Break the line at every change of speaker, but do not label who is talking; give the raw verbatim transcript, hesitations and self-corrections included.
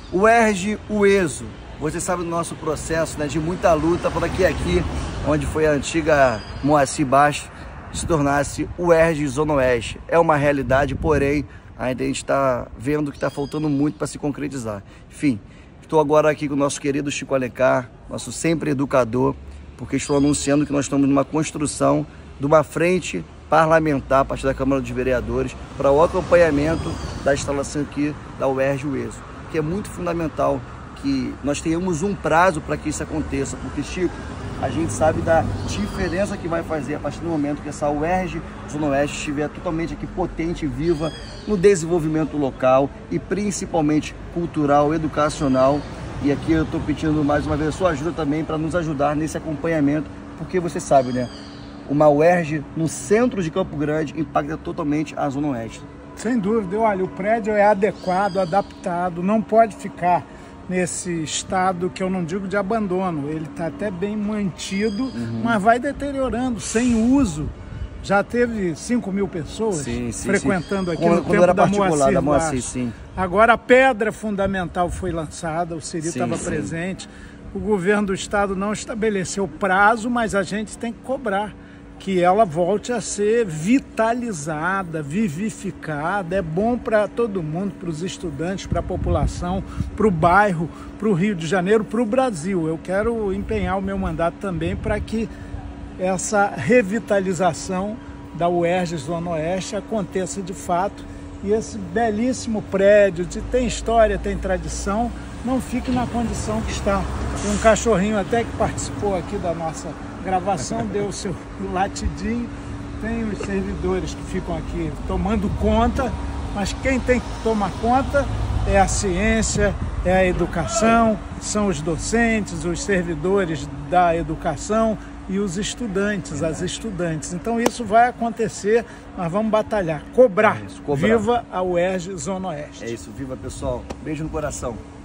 UERJ UESO, você sabe do nosso processo, né, de muita luta para que aqui, onde foi a antiga Moacir Baixo, se tornasse UERJ Zona Oeste. É uma realidade, porém, ainda a gente está vendo que está faltando muito para se concretizar. Enfim, estou agora aqui com o nosso querido Chico Alencar, nosso sempre educador, porque estou anunciando que nós estamos numa construção de uma frente parlamentar a partir da Câmara dos Vereadores para o acompanhamento da instalação aqui da UERJ UESO, que é muito fundamental que nós tenhamos um prazo para que isso aconteça, porque, Chico, a gente sabe da diferença que vai fazer a partir do momento que essa UERJ Zona Oeste estiver totalmente aqui potente e viva no desenvolvimento local e principalmente cultural, educacional. E aqui eu estou pedindo mais uma vez a sua ajuda também para nos ajudar nesse acompanhamento, porque você sabe, né? Uma UERJ no centro de Campo Grande impacta totalmente a Zona Oeste.
Sem dúvida, olha, o prédio é adequado, adaptado, não pode ficar nesse estado que eu não digo de abandono, ele está até bem mantido, uhum. mas vai deteriorando, sem uso. Já teve cinco mil pessoas sim, sim, frequentando sim. aqui quando, no quando tempo era da Moacir, da Moacir sim. Agora a pedra fundamental foi lançada, o Ciri estava presente, o governo do estado não estabeleceu prazo, mas a gente tem que cobrar que ela volte a ser vitalizada, vivificada. É bom para todo mundo, para os estudantes, para a população, para o bairro, para o Rio de Janeiro, para o Brasil. Eu quero empenhar o meu mandato também para que essa revitalização da UERJ Zona Oeste aconteça de fato e esse belíssimo prédio, de tem história, tem tradição, não fique na condição que está. Tem um cachorrinho até que participou aqui da nossa gravação, deu o seu latidinho, tem os servidores que ficam aqui tomando conta, mas quem tem que tomar conta é a ciência, é a educação, são os docentes, os servidores da educação e os estudantes, as estudantes. Então isso vai acontecer, nós vamos batalhar, cobrar. É isso, cobrar. Viva a UERJ Zona Oeste.
É isso, viva pessoal. Beijo no coração.